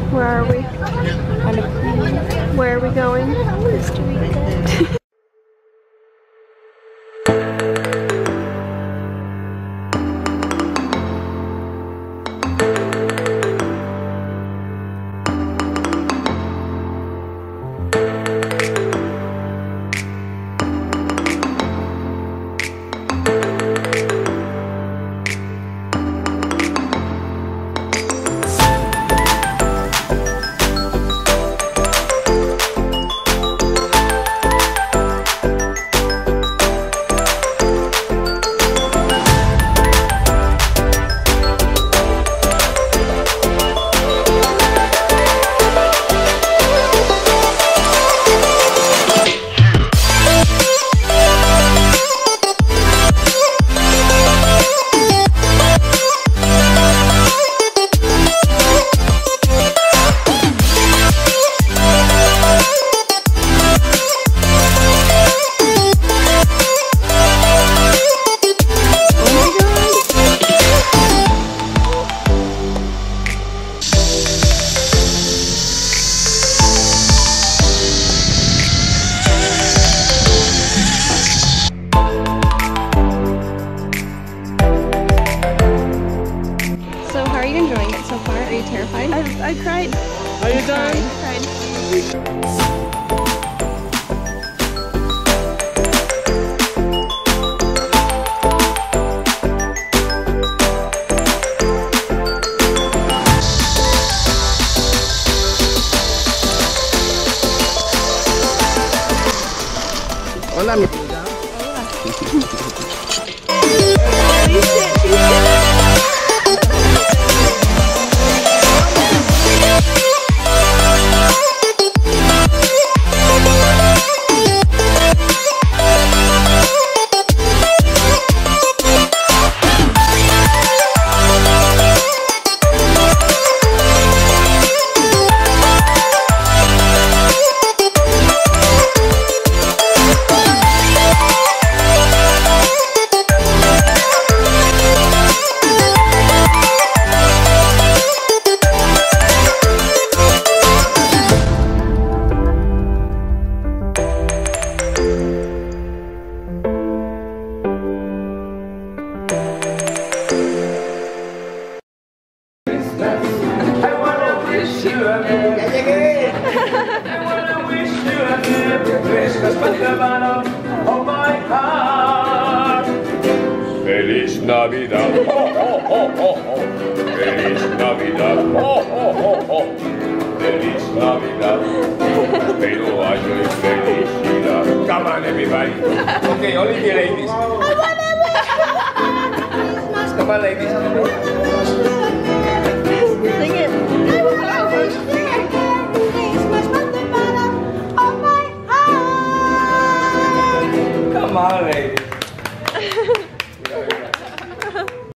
Where are we? Where are we going? Costa Rica. Terrified? I cried. Are you done? I cried. Hola, mi amiga. Feliz Navidad, oh, oh, oh, oh, oh. Feliz Navidad, oh, oh, oh, oh. Feliz Navidad, pero año y felicidad. Come on, everybody. Okay, only the ladies. Come on, ladies.